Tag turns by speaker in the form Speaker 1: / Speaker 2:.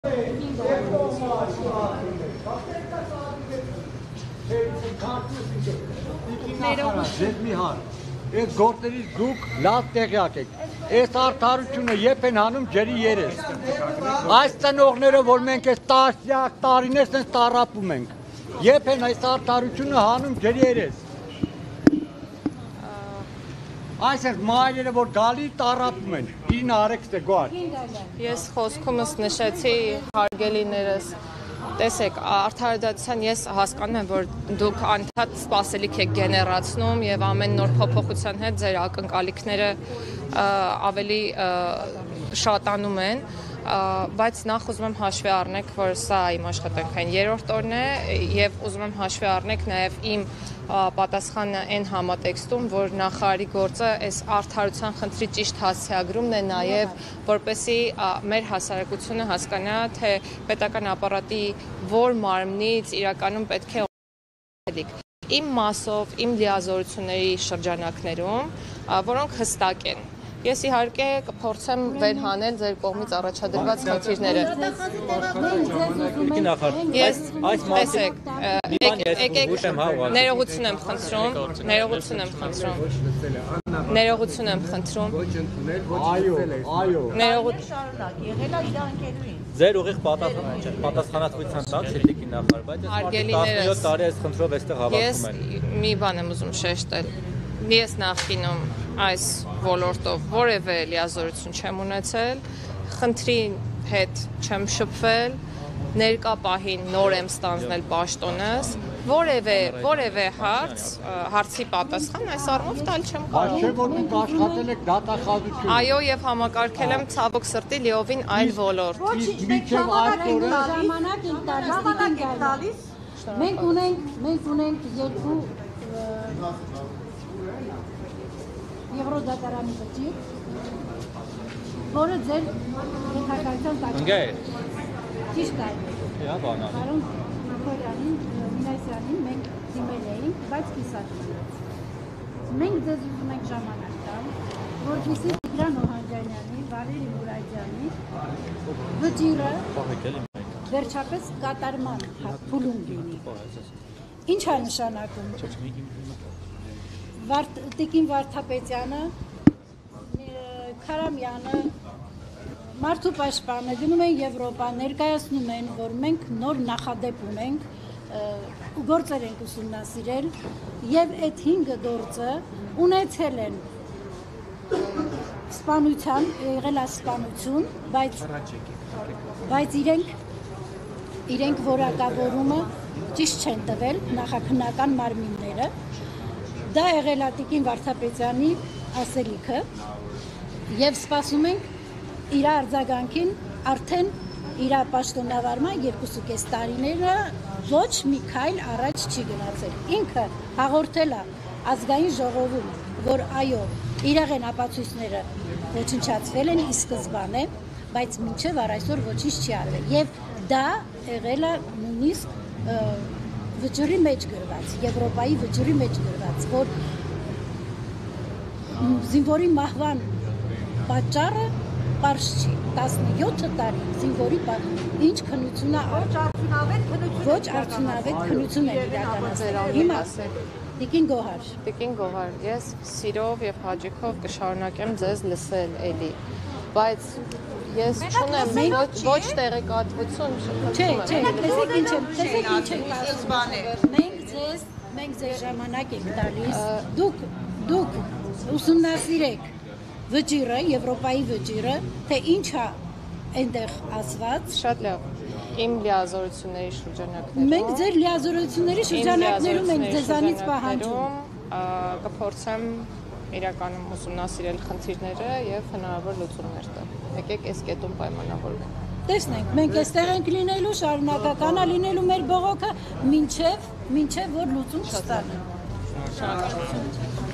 Speaker 1: Այս գործերից դուք լավ տեղյակ եք։ Այս արդարությունը երբ են հանում ջրի երես։ Այս ծնողները, որ մենք այս տասնյակ տարիներ sense տառապում ենք, երբ են այս արդարությունը հանում ջրի երես։ Այս այս մայրերը, որ գալի տառապում են, իրին արեքստե գոհար։
Speaker 2: Ես խոսքումս նշեցի հարգելիներս, տեսեք, արդարադատության ես հասկանում եմ, որ դուք անդադ սպասելիք եք գեներացնում եւ ամեն նոր փոփոխության հետ ձեր ակնկալիքները ավելի շատանում են, բայց նախ ուզում եմ հաշվի առնեք, որ սա իմ աշխատանքային երրորդ օրն է եւ ուզում եմ հաշվի առնեք նաեւ իմ պատասխանը այն համատեքստում, որ նախարարի գործը այս արդարության խնդրի ճիշտ հասցեագրումն է նաեւ որպեսզի մեր հասարակությունը հասկանա, թե պետական ապարատի որ մարմնից իրականում պետք է իմ մասով, իմ լիազորությունների շրջանակներում, որոնք հստակ են։ Ես իհարկե կփորձեմ վերհանել ձեր կողմից առաջադրված խնդիրները։ Ներողություն եմ խնդրում։
Speaker 3: Ձեր ուղիղ պատասխանատվության տակ շետիկի նախարար, բայց 17 տարի այս խնդրով այստեղ հավաքվում են։
Speaker 2: Ես մի բան եմ ուզում շեշտել։ Ես նախկինում այս ոլորտով որևէ լիազորություն չեմ ունեցել, խնդրի հետ չեմ շփվել, ներկա պահին նոր եմ ստանձնել պաշտոնս, որևէ հարցի պատասխան այս առումով տալ չեմ կարող։
Speaker 1: Չէ՞ որ դուք աշխատել եք դատախազություն։
Speaker 2: Այո, եւ համակարգել եմ ցավոք սրտի լիովին այլ ոլորտ։
Speaker 1: Մինչև այս օրը
Speaker 4: ժամանակ եք տալիս։ Մենք ունենք երկու Եվրոդատարանի վճիռ, որը ձեր հետաքննական տակին ճիշտ է։ Պարոն Անկողմնականին, Մինասյանին մենք դիմել էինք, բայց կիսատուր։ Մենք ձեզ ուզում ենք ժամանակ տալ, որպեսզի Տիգրան Օհանջանյանի, Վալերի Մուրադյանի վճիռը վերջապես կատարման փուլում լինի։ Ինչ է նշանակում։ Տիկին Վարդապետյանը, Քարամյանը, Մարդու պաշտպանը գնում են Եվրոպա, ներկայացնում են, որ մենք նոր նախադեպ ունենք, գործեր ենք ուսումնասիրել եւ այդ 5 գործը ունեցել են սպանության, եղել է սպանություն, բայց իրենք որակավորումը ճիշտ չեն տվել նախաքննական մարմինները։ Դա եղել է Տիկին Վարդապետյանի ասելիքը եւ սպասում ենք իր արձագանքին արդեն իր պաշտոնավարման 2.5 տարիները ոչ մի քայլ առաջ չի գնացել։ Ինքը հաղորդել է ազգային ժողովում, որ այո, իրեղ են ապացույցները ոչնչացվել են ի սկզբանե, բայց մինչև առայսօր ոչինչ չի արվել եւ դա եղել է նույնիսկ վճռի մեջ գրված, Եվրոպայի վճռի մեջ գրված, որ զինվորի մահվան պատճառը պարզ չի, 17 տարի զինվորի ինչ քննություն է, ոչ արդյունավետ քննություն է իրականացել։ Հիմա Տիկին Գոհար,
Speaker 2: ես սիրով եւ հաճույքով կշարունակեմ ձեզ լսել էլի, բայց ես չունեմ ոչ տեղեկատվություն,
Speaker 4: մենք ձեզ ժամանակ ենք տալիս, դուք ուսումնասիրեք վճիռը, Եվրոպայի վճիռը, թե ինչ է այնտեղ ասված։
Speaker 2: Շատ լավ, իմ լիազորությունների շրջանակներում։
Speaker 4: Մենք ձեր լիազորությունների շրջանակներում ենք ձեզանից պահանջում։
Speaker 2: Կփորձեմ իրականում ուսումնասիրել խնդիրները եւ հնարավոր լուծումներ տալ։ Եկեք այս կետում պայմանավորվենք։
Speaker 4: Տեսնենք, մենք այստեղ ենք լինելու, շարունակական է լինելու մեր բողոքը, մինչև որ լուծում չստանանք։